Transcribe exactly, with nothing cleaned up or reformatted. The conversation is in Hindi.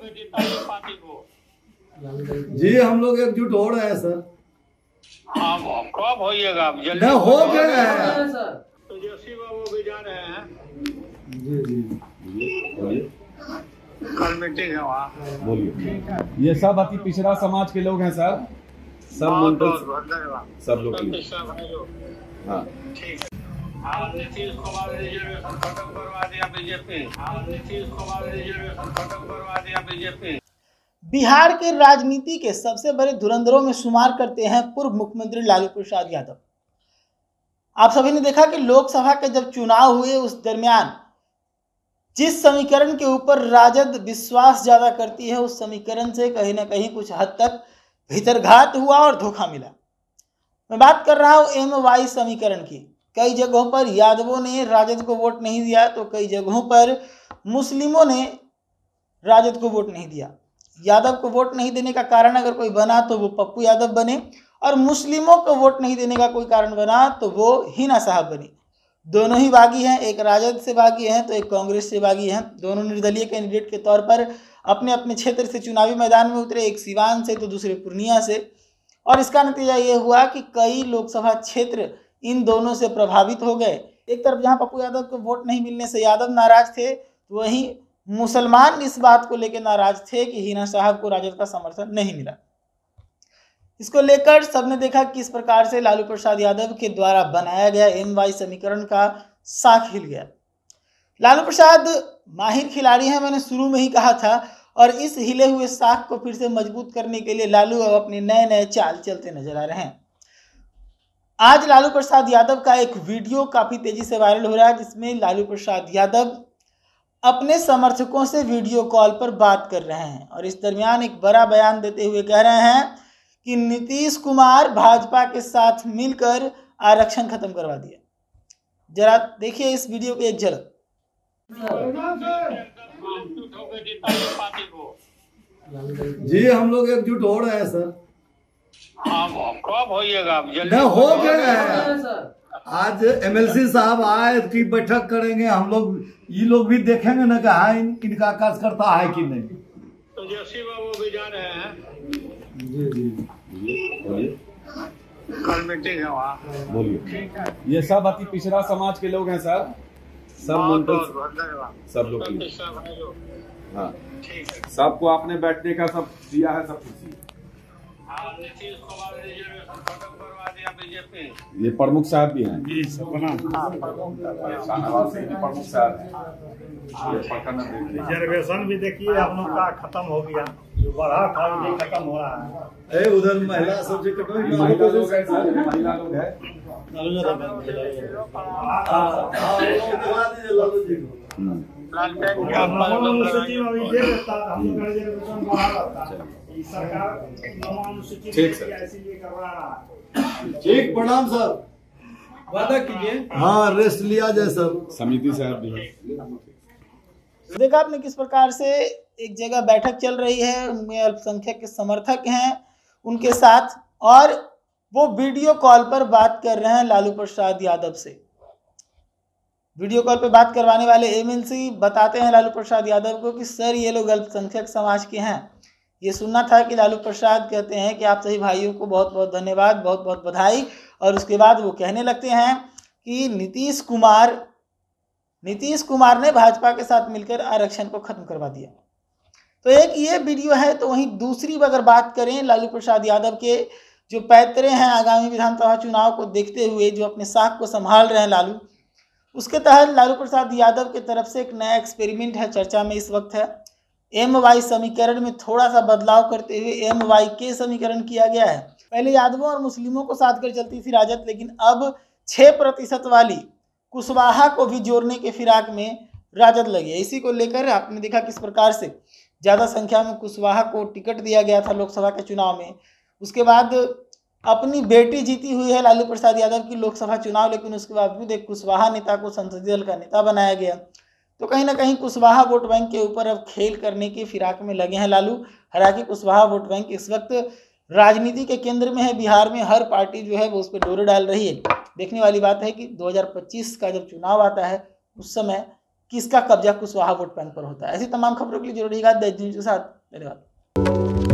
पार्टी को। जी हम लोग एकजुट हो रहे हैं सर। हाँ कब होइएगा आप? जल्दी हो गया है सर। तेजस्वी बाबू भी जा रहे हैं। जी जी कल मीटिंग है वहाँ। बोलिए। ये सब अति पिछड़ा समाज के लोग हैं सर, सब मंडल सब लोग। हाँ ठीक है। हाँ नीतीश कुमार रिजर्वेशन खत्म करवा दिया बीजेपी। हाँ नीतीश कुमार रिजर्वेशन खत्म करवा दिया बीजेपी। बिहार के राजनीति के सबसे बड़े धुरंधरों में शुमार करते हैं पूर्व मुख्यमंत्री लालू प्रसाद यादव। आप सभी ने देखा कि लोकसभा के जब चुनाव हुए उस दरमियान जिस समीकरण के ऊपर राजद विश्वास ज्यादा करती है उस समीकरण से कहीं ना कहीं कुछ हद तक भीतरघात हुआ और धोखा मिला। मैं बात कर रहा हूं एम वाई समीकरण की। कई जगहों पर यादवों ने राजद को वोट नहीं दिया तो कई जगहों पर मुस्लिमों ने राजद को वोट नहीं दिया। यादव को वोट नहीं देने का कारण अगर कोई बना तो वो पप्पू यादव बने और मुस्लिमों को वोट नहीं देने का कोई कारण बना तो वो हिना साहब बने। दोनों ही बागी हैं, एक राजद से बागी हैं तो एक कांग्रेस से बागी हैं। दोनों निर्दलीय कैंडिडेट के तौर पर अपने अपने क्षेत्र से चुनावी मैदान में उतरे, एक सिवान से तो दूसरे पूर्णिया से। और इसका नतीजा ये हुआ कि कई लोकसभा क्षेत्र इन दोनों से प्रभावित हो गए। एक तरफ जहां पप्पू यादव को वोट नहीं मिलने से यादव नाराज थे तो वहीं मुसलमान इस बात को लेकर नाराज थे कि हिना साहब को राजद का समर्थन नहीं मिला। इसको लेकर सबने देखा किस प्रकार से लालू प्रसाद यादव के द्वारा बनाया गया एम वाई समीकरण का साख हिल गया। लालू प्रसाद माहिर खिलाड़ी हैं, मैंने शुरू में ही कहा था, और इस हिले हुए साख को फिर से मजबूत करने के लिए लालू अब अपने नए नए चाल चलते नजर आ रहे हैं। आज लालू प्रसाद यादव का एक वीडियो काफी तेजी से वायरल हो रहा है जिसमें लालू प्रसाद यादव अपने समर्थकों से वीडियो कॉल पर बात कर रहे हैं और इस दरमियान एक बड़ा बयान देते हुए कह रहे हैं कि नीतीश कुमार भाजपा के साथ मिलकर आरक्षण खत्म करवा दिया। जरा देखिए इस वीडियो की एक झलक। जी हम लोग एकजुट हो रहे हैं सर। हाँ कब होइएगा आप? जल्दी हो गया है। आज एमएलसी साहब आए कि बैठक करेंगे, हम लोग ये लोग भी देखेंगे ना कि हाँ इनका कार्यकर्ता है कि नहीं। तेजस्वी बाबू भी जा रहे हैं। जी जी कल मीटिंग है वहाँ। बोलिए। ये सब अति पिछड़ा समाज के लोग हैं सर, सब मंडल सब लोग। हाँ ठीक है। सबको आपने बैठने का सब दिया है, सब कुछ। हाँ नीतीश कुमार रिजर्वेशन खत्म करवा दिया बीजेपी। ये प्रमुख साहब भी हैं। जी सब बना। शाहनवाज सिंह भी प्रमुख साहब हैं। रिजर्वेशन भी देखिए हम लोग का खत्म हो गया, जो बढ़ा था ये खत्म हो रहा है। ए उधर महिला सबसे कटोई महिला लोग हैं सर, महिला लोग हैं। लालू जी को अनुसूची में भी दे देता, हम लोग रिजर्वेशन बढ़ा रहता। सरकार ठीक सर। इसीलिए करवा रहा है। ठीक प्रणाम सर। वादा कीजिए। हाँ रेस्ट लिया जाए सर। समिति साहब भी हैं। देखा आपने किस प्रकार से एक जगह बैठक चल रही है, उनमें अल्पसंख्यक के समर्थक हैं उनके साथ, और वो वीडियो कॉल पर बात कर रहे हैं लालू प्रसाद यादव से। वीडियो कॉल पर बात करवाने वाले एमएलसी बताते हैं लालू प्रसाद यादव को कि सर ये लोग अल्पसंख्यक समाज के हैं। ये सुनना था कि लालू प्रसाद कहते हैं कि आप सभी भाइयों को बहुत बहुत धन्यवाद, बहुत बहुत बधाई, और उसके बाद वो कहने लगते हैं कि नीतीश कुमार नीतीश कुमार ने भाजपा के साथ मिलकर आरक्षण को खत्म करवा दिया। तो एक ये वीडियो है, तो वहीं दूसरी अगर बात करें लालू प्रसाद यादव के जो पैतरे हैं आगामी विधानसभा चुनाव को देखते हुए, जो अपने साख को संभाल रहे हैं लालू, उसके तहत लालू प्रसाद यादव की तरफ से एक नया एक्सपेरिमेंट है, चर्चा में इस वक्त है। एम वाई समीकरण में थोड़ा सा बदलाव करते हुए एम वाई के समीकरण किया गया है। पहले यादवों और मुस्लिमों को साथ कर चलती थी राजद, लेकिन अब छः प्रतिशत वाली कुशवाहा को भी जोड़ने के फिराक में राजद लगी है। इसी को लेकर आपने देखा किस प्रकार से ज़्यादा संख्या में कुशवाहा को टिकट दिया गया था लोकसभा के चुनाव में। उसके बाद अपनी बेटी जीती हुई है लालू प्रसाद यादव की लोकसभा चुनाव, लेकिन उसके बावजूद एक कुशवाहा नेता को संसदीय दल का नेता बनाया गया। तो कहीं ना कहीं कुशवाहा वोट बैंक के ऊपर अब खेल करने की फिराक में लगे हैं लालू। हालांकि कुशवाहा वोट बैंक इस वक्त राजनीति के केंद्र में है। बिहार में हर पार्टी जो है वो उस पर डोरे डाल रही है। देखने वाली बात है कि दो हज़ार पच्चीस का जब चुनाव आता है उस समय किसका कब्जा कुशवाहा वोट बैंक पर होता है। ऐसी तमाम खबरों के लिए जुड़े रहिएगा देश न्यूज़ के साथ। धन्यवाद।